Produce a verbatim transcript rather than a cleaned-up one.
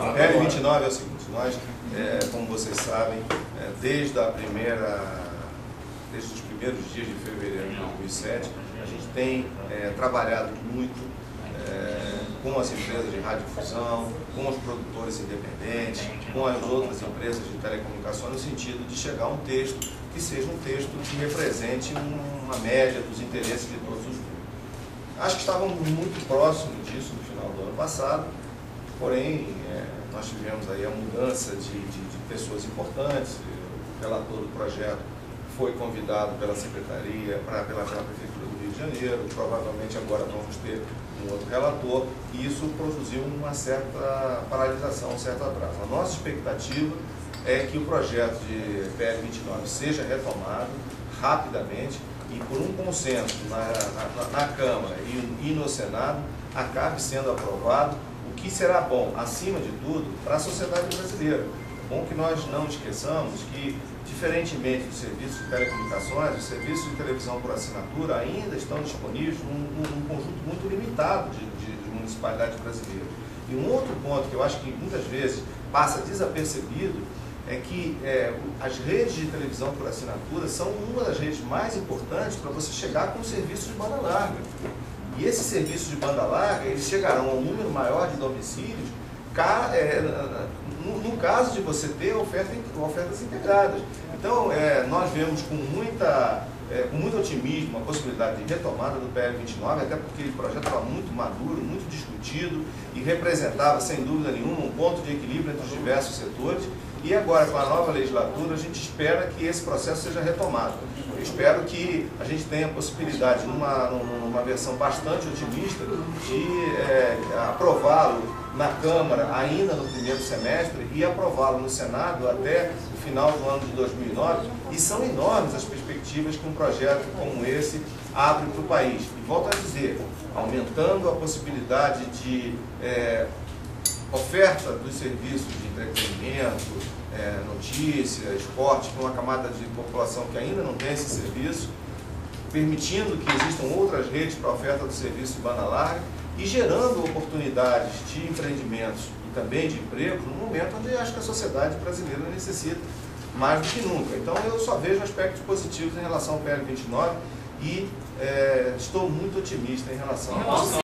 O P L vinte e nove é o seguinte, nós, é, como vocês sabem, é, desde a primeira, desde os primeiros dias de fevereiro de dois mil e sete, a gente tem é, trabalhado muito é, com as empresas de radiodifusão, com os produtores independentes, com as outras empresas de telecomunicação, no sentido de chegar a um texto que seja um texto que represente uma média dos interesses de todos os grupos. Acho que estávamos muito próximos disso no final do ano passado, porém, é, nós tivemos aí a mudança de, de, de pessoas importantes. O relator do projeto foi convidado pela Secretaria, pra, pela, pela Prefeitura do Rio de Janeiro, provavelmente agora vamos ter um outro relator, e isso produziu uma certa paralisação, um certo atraso. A nossa expectativa é que o projeto de P L vinte e nove seja retomado rapidamente e por um consenso na, na, na Câmara e, e no Senado acabe sendo aprovado, o que será bom, acima de tudo, para a sociedade brasileira. É bom que nós não esqueçamos que, diferentemente dos serviços de telecomunicações, os serviços de televisão por assinatura ainda estão disponíveis num, num conjunto muito limitado de, de, de municipalidades brasileiras. E um outro ponto que eu acho que muitas vezes passa desapercebido é que é, as redes de televisão por assinatura são uma das redes mais importantes para você chegar com o serviço de banda larga. E esses serviços de banda larga, eles chegarão a um número maior de domicílios é, no, no caso de você ter oferta, ofertas integradas. Então, é, nós vemos com, muita, é, com muito otimismo a possibilidade de retomada do P L vinte e nove, até porque o projeto estava muito maduro, muito discutido e representava, sem dúvida nenhuma, um ponto de equilíbrio entre os diversos setores. E agora, com a nova legislatura, a gente espera que esse processo seja retomado. Eu espero que a gente tenha a possibilidade, numa, numa versão bastante otimista, de é, aprová-lo na Câmara ainda no primeiro semestre e aprová-lo no Senado até o final do ano de dois mil e nove. E são enormes as perspectivas que um projeto como esse abre para o país. E volto a dizer, aumentando a possibilidade de é, oferta dos serviços de entretenimento, é, notícia, esporte, para uma camada de população que ainda não tem esse serviço, permitindo que existam outras redes para oferta do serviço de banda larga e gerando oportunidades de empreendimentos e também de empregos no momento onde acho que a sociedade brasileira necessita mais do que nunca. Então eu só vejo aspectos positivos em relação ao P L vinte e nove e é, estou muito otimista em relação a